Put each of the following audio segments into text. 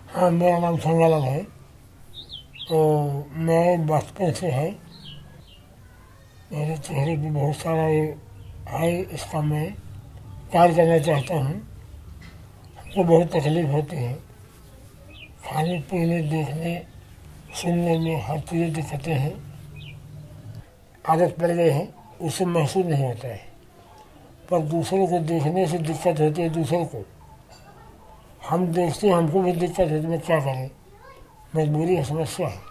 हाँ, मेरा नाम चना लाल है। तो मैं बचपन से है, मेरे चेहरे पे बहुत सारा ये है, इसका मैं कार्य करना चाहता हूँ। हमको बहुत तकलीफ होती है, खाने पीने देखने सुनने में हर चीज़ दिक्कतें हैं। आदत पड़ गई है, उससे महसूस नहीं होता है, पर दूसरों को देखने से दिक्कत होती है। दूसरों को हम देखते हैं, हमको भी दिक्कत होती है, मैं क्या करें, मजबूरी है, समस्या है।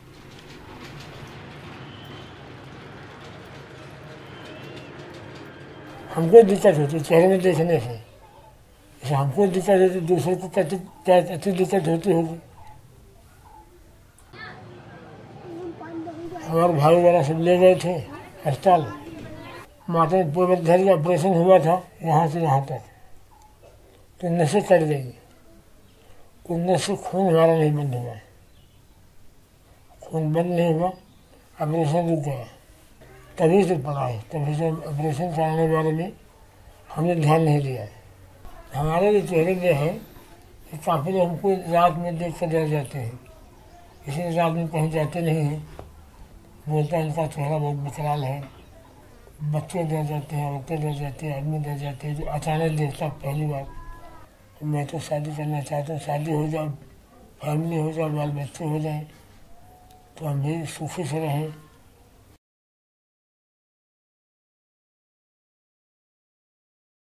हमको दिक्कत होती है चेहरे में देखने से, जैसे हमको दिक्कत होती है, दूसरों को कैसी दिक्कत होती होगी। हमारे भाई वगैरह सब ले गए थे अस्पताल, माता में पूर्व धैर्य का ऑपरेशन हुआ था यहाँ से यहाँ तक, तो नसें कट गई, तो नस खून हमारा नहीं बंद हुआ, खून बंद नहीं हुआ, ऑपरेशन रुक गया। तभी से पड़ा है, तभी से ऑपरेशन कराने के बारे में हमने ध्यान नहीं दिया है। हमारे जो चेहरे में है, काफ़ी लोग हमको रात में देख कर डर जाते हैं, इसलिए रात में कहीं जाते नहीं हैं। बोलता है इनका चेहरा बहुत विकराल है। बच्चे डर जाते हैं, औरतें डर जाती हैं, आदमी डर जाते हैं, जो अचानक देखता पहली बार। मैं तो शादी करना चाहता हूँ, शादी हो जाए, फैमिली हो जाए, बाल बच्चे हो जाए, तो हम भी सुखी से रहें।